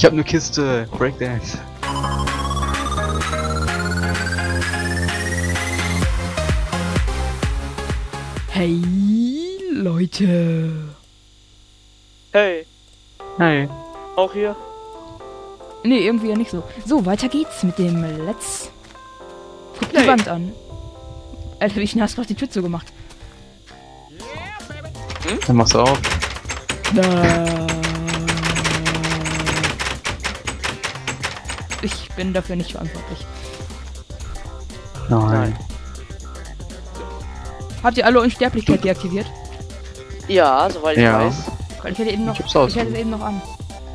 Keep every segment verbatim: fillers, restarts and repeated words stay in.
Ich habe eine Kiste. Breakdance. Hey Leute. Hey, Hi. auch hier? Nee, irgendwie ja nicht so. So, weiter geht's mit dem Let's. Guck die Hey. Wand an. Alter, wie schnell hast du doch die Tür zugemacht? Dann machst du auf. Da. Ich bin dafür nicht verantwortlich. Nein. Habt ihr alle Unsterblichkeit deaktiviert? Ja, soweit ich Ja. weiß. Weil ich hätte eben noch. Ich hab's aus. Ich hätte es eben noch an.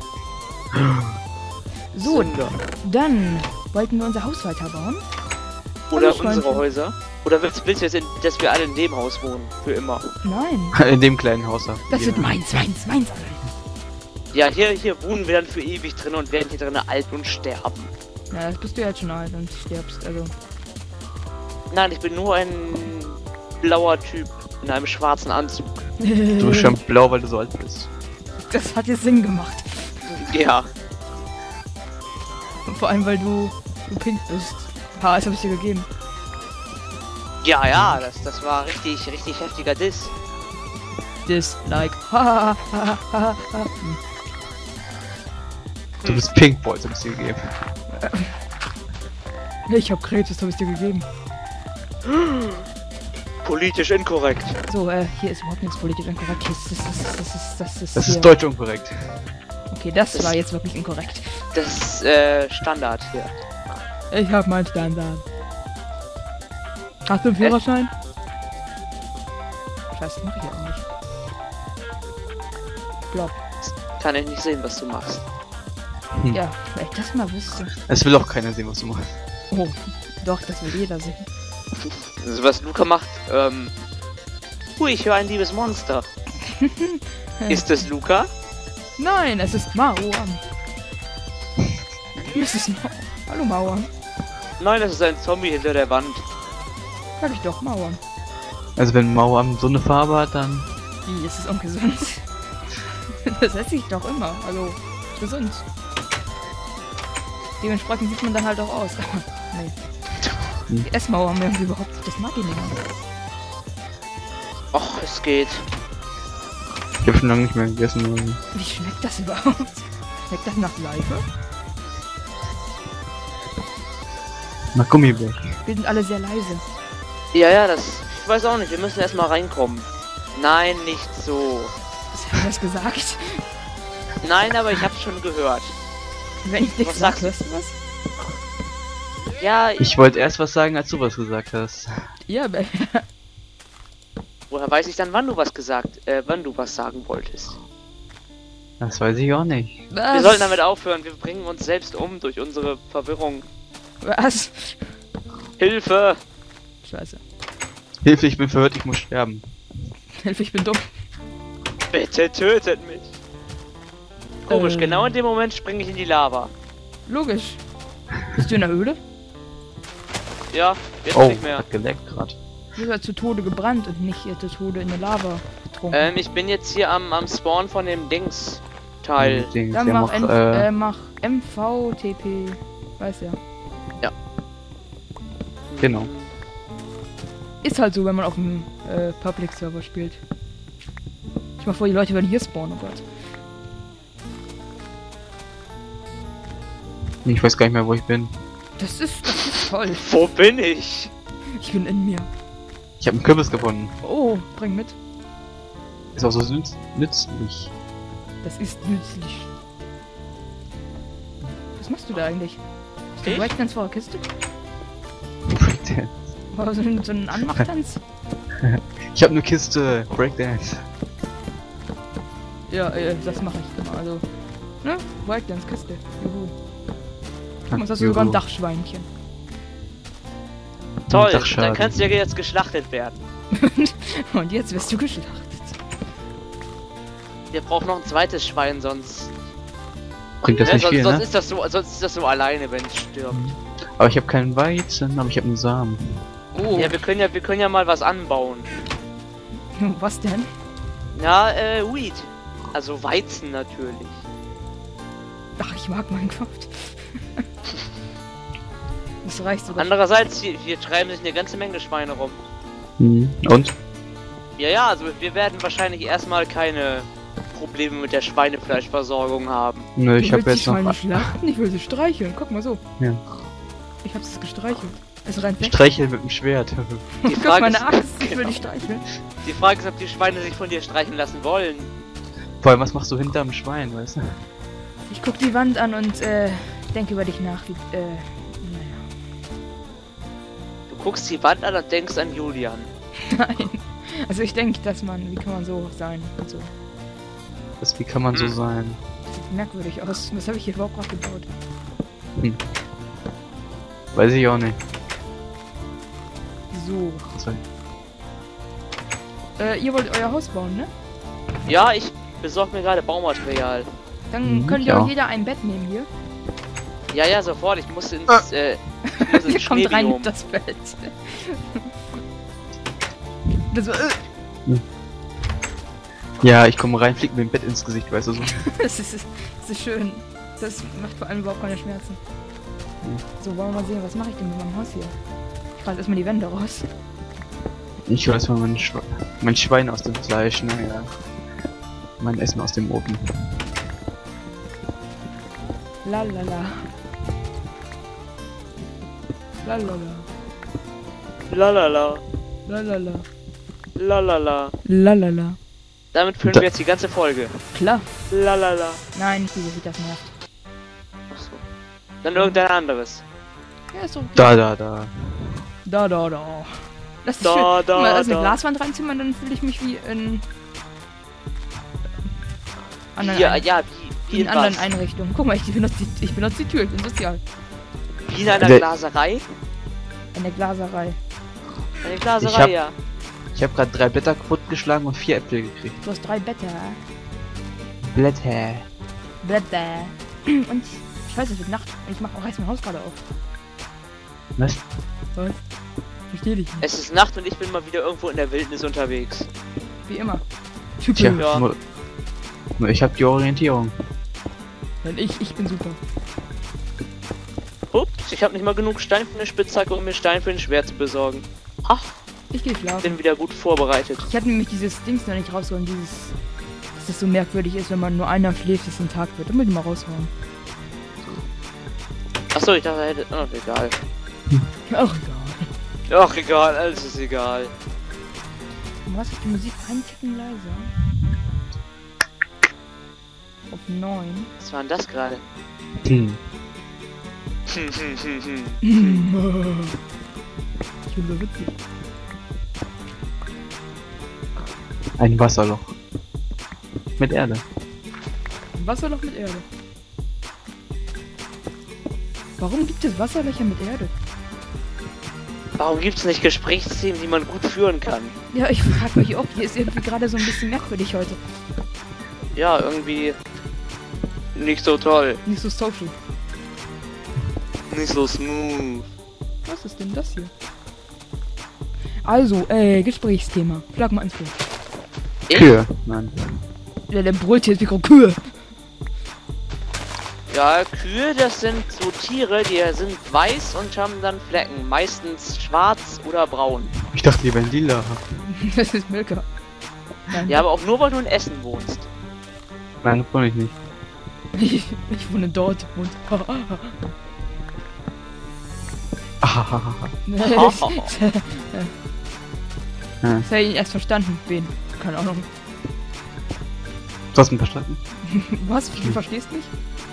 So, Sünder. dann wollten wir unser Haus weiterbauen. Oder Hallo, unsere Freundchen. Häuser. Oder willst, willst du jetzt, in, dass wir alle in dem Haus wohnen? Für immer. Nein. In dem kleinen Haus da. Das Hier. wird meins, meins, meins. Ja, hier, hier wohnen wir dann für ewig drin und werden hier drin alt und sterben. Ja, das bist du jetzt schon alt und stirbst, also. Nein, ich bin nur ein blauer Typ in einem schwarzen Anzug. Du bist schon blau, weil du so alt bist. Das hat jetzt Sinn gemacht. Ja. Und vor allem, weil du, du pink bist. Ha, das hab ich dir gegeben. Ja, ja, das, das war richtig, richtig heftiger Diss. Dislike. Ha, ha, ha, ha, ha. Du bist Pink Boy, hab ich dir gegeben. Ich hab Krebs, das hab ich dir gegeben. Politisch inkorrekt. So, äh, hier ist überhaupt nichts politisch inkorrekt. Das ist, das ist, das ist, das ist, Das hier. ist deutsch unkorrekt. Okay, das, Das- war jetzt wirklich inkorrekt. Das ist äh, Standard hier. Ich hab meinen Standard. Hast du einen Führerschein? Scheiße, mach ich ja auch nicht. Blob. Kann ich nicht sehen, was du machst. Hm. Ja, wenn ich das mal wüsste. Es will auch keiner sehen, was du machst. Oh, doch, das will jeder sehen. Also was Luca macht, ähm... Hui, ich höre ein liebes Monster. Ist es Luca? Nein, es ist Mauern. Es ist Mauern. Hallo Mauern. Nein, das ist ein Zombie hinter der Wand. Sag ich doch, Mauern. Also wenn Mauer so eine Farbe hat, dann... Wie, ist es ungesund? Das esse ich doch immer. Also, gesund. Dementsprechend sieht man dann halt auch aus. Nee. Hm. Die Essmauern mir irgendwie überhaupt nicht. Das mag ich nicht mehr. Och, es geht. Ich hab schon lange nicht mehr gegessen. Wie schmeckt das überhaupt? Schmeckt das nach Seife? Nach Gummibärchen. Wir sind alle sehr leise. Ja, ja, das... Ich weiß auch nicht, wir müssen erstmal reinkommen. Nein, nicht so. Was haben wir das gesagt? Nein, aber ich hab's schon gehört. Wenn ich nichts Was sag, sagst du? hörst du was? Ja, ich, Ich wollte erst was sagen, als du was gesagt hast. Ja, aber woher weiß ich dann, wann du was gesagt, äh, wann du was sagen wolltest? Das weiß ich auch nicht. was? Wir sollten damit aufhören, wir bringen uns selbst um durch unsere Verwirrung. Was? Hilfe! Scheiße. Hilfe, ich bin verwirrt, ich muss sterben. Hilfe, ich bin dumm. Bitte tötet mich! Komisch, Ähm. genau in dem Moment springe ich in die Lava. Logisch. Bist du in der Höhle? Ja, jetzt Oh, nicht mehr. hat geleckt gerade. Du bist zu Tode gebrannt und nicht äh, zu Tode in der Lava getrunken. Ähm, ich bin jetzt hier am, am Spawn von dem Dings-Teil. Dings, Dann der mach, macht, N äh, äh, mach M V T P. Weiß ja. genau. Ist halt so, wenn man auf dem äh, Public Server spielt. Ich mal vor, die Leute werden hier spawnen, oh Gott. Ich weiß gar nicht mehr, wo ich bin. Das ist, das ist toll. Wo bin ich? Ich bin in mir. Ich habe einen Kürbis gefunden. Oh, bring mit. Ist auch so nütz nützlich. Das ist nützlich. Was machst du da eigentlich? Hast du Ich? Breakdance vor der Kiste? Breakdance. Oder so, ein- so einen Anmachtanz? Ich habe eine Kiste. Breakdance. Ja, äh, das mache ich immer. Also, ne? Breakdance-Kiste. Juhu. Guck mal, jetzt hast du sogar ein Dachschweinchen. Toll, Dachschaden. dann kannst du ja jetzt geschlachtet werden. Und jetzt wirst du geschlachtet. Wir brauchen noch ein zweites Schwein, sonst... Bringt das Ne, nicht sonst, viel, sonst ne? ist das so, sonst ist das so alleine, wenn es stirbt. Aber ich habe keinen Weizen, aber ich habe einen Samen. Oh, Ja, wir können ja, wir können ja mal was anbauen. was denn? Ja, äh, Weed. Also Weizen natürlich. Ach, ich Ich mag Minecraft. Das reicht sogar. Andererseits, hier, hier treiben sich eine ganze Menge Schweine rum. Mhm. Und? Ja, ja, also wir werden wahrscheinlich erstmal keine Probleme mit der Schweinefleischversorgung haben. Nö, ich Du habe willst jetzt die noch. Schweine schlachten? Ich will sie streicheln. Guck mal so. Ja. Ich hab's es gestreichelt. Es rennt weg. Streichel mit dem Schwert. Die Guck, Frage meine ist, Axt. Ich will genau. die streicheln. Die Frage ist, ob die Schweine sich von dir streichen lassen wollen. Vor allem, was machst du hinterm Schwein, weißt du? Ich guck die Wand an und äh, denke über dich nach, wie, äh, naja. Du guckst die Wand an und denkst an Julian. Nein. Also ich denke, dass man, wie kann man so sein und so. Das, wie kann man so Hm. sein? Sieht merkwürdig aus. Was habe ich hier überhaupt gerade gebaut? Hm. Weiß ich auch nicht. So. So. Äh, ihr wollt euer Haus bauen, ne? Ja, ich besorge mir gerade Baumaterial. Dann Mhm, könnt ja. ihr jeder ein Bett nehmen hier. Ja, ja, sofort. Ich muss ins, äh, ich muss ins Hier kommt rein Schneebiom. mit das Bett. Das war, äh, Ja, ich komme rein, flieg mir ein Bett ins Gesicht, weißt du so. das, ist, das ist schön. Das macht vor allem überhaupt keine Schmerzen. So, wollen wir mal sehen, was mache ich denn mit meinem Haus hier? Ich reiß erstmal die Wände raus. Ich hol erstmal mein, Schwe mein Schwein aus dem Fleisch, naja. Mein Essen aus dem Ofen. La la la. La la la. Lalala, La la la. lalala. La la la. Damit füllen Da- wir jetzt die ganze Folge. Klar. Lalala. Nein, nicht diese, wie das nervt. Achso. Dann irgendein anderes. Ja, ist doch okay. Da, da, da. Da, da, da. Das ist Da, schön. da, Guck mal, da ist eine da. Glaswand reinzimmern, dann fühle ich mich wie in... anderen Ja, Ein- ja, wie, wie in in anderen was? Einrichtungen. Guck mal, ich benutze die, ich benutze die Tür, ich bin sozial. Wie in einer Der- Glaserei? In der Glaserei. Eine Ich Glaserei, hab- ja. Ich habe gerade drei Blätter kaputtgeschlagen und vier Äpfel gekriegt. Du hast drei Blätter. Blätter. Blätter. Und scheiße, es wird Nacht. Ich mach auch reiß mein Haus gerade auf. Was? Was? Versteh dich nicht. Es ist Nacht und ich bin mal wieder irgendwo in der Wildnis unterwegs. Wie immer. Tja, Typisch. Ja. nur, nur ich habe die Orientierung. Denn ich, ich bin super. Ups, ich habe nicht mal genug Stein für eine Spitzhacke, um mir Stein für ein Schwert zu besorgen. Ach, Ich geh schlafen. bin wieder gut vorbereitet. Ich hatte nämlich dieses Dings noch nicht rausgeholt, dieses... Dass es so merkwürdig ist, wenn man nur einer schläft, dass es ein Tag wird. Da muss ich mal raushauen. Achso, ich dachte, er hätte... Oh, egal. Ach, egal. Ach, egal, alles ist egal. Was ist die Musik einen Ticken leiser? Auf neun. Was war denn das gerade? Hm. Hm, hm, hm, hm. Ich bin so witzig. Ein Wasserloch. Mit Erde. Ein Wasserloch mit Erde. Warum gibt es Wasserlöcher mit Erde? Warum gibt's nicht Gesprächsthemen, die man gut führen kann? Ja, ich frag mich auch, hier ist irgendwie gerade so ein bisschen merkwürdig heute. Ja, irgendwie... Nicht so toll. Nicht so social. Nicht so smooth. Was ist denn das hier? Also, äh, Gesprächsthema. Schlag mal ins Bild. Ich? Kühe. Nein. Ja, der brüllt hier ins Mikro. Kühe. Ja, Kühe, das sind so Tiere, die sind weiß und haben dann Flecken. Meistens schwarz oder braun. Ich dachte, die wären lila. Das ist Milka. Nein, Ja, aber auch nur, weil du in Essen wohnst. Nein, das wollte ich nicht. ich, ich wohne dort und... Ahahaha. das Ja. hätte ich erst verstanden. Wen? Keine Ahnung. Du hast ihn verstanden? Was? Du verstehst mich?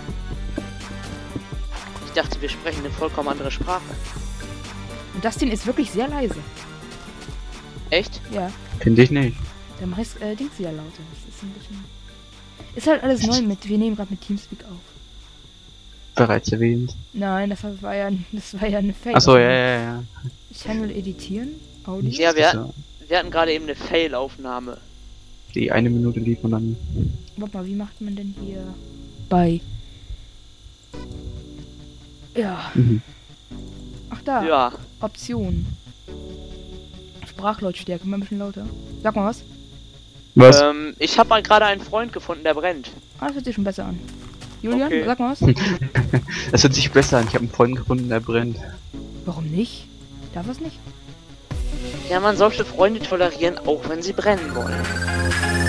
Ich dachte, wir sprechen eine vollkommen andere Sprache. Und das Ding ist wirklich sehr leise. Echt? Ja. Finde ich nicht. Dann mach ich äh, Dings wieder lauter. Das ist ein bisschen... Ist halt alles neu mit... Wir nehmen gerade mit Teamspeak auf. Bereits erwähnt. Nein, das war ja, das war ja eine Fake. Achso, ja, ja, ja. Channel editieren? Audio? Ja, wir, Das hatten, wir hatten gerade eben eine Fail-Aufnahme. Die eine Minute lief und dann. Warte mal, wie macht man denn hier bei... Ja. Mhm. Ach da. Ja. Option. Sprachlautstärke. Mal ein bisschen lauter. Sag mal was. Was? Ähm, ich habe mal gerade einen Freund gefunden, der brennt. Ah, das hört sich schon besser an. Julian, Okay. sag mal was. Das hört sich besser an. Ich habe einen Freund gefunden, der brennt. Warum nicht? Darf es nicht? Ja, man sollte Freunde tolerieren, auch wenn sie brennen wollen.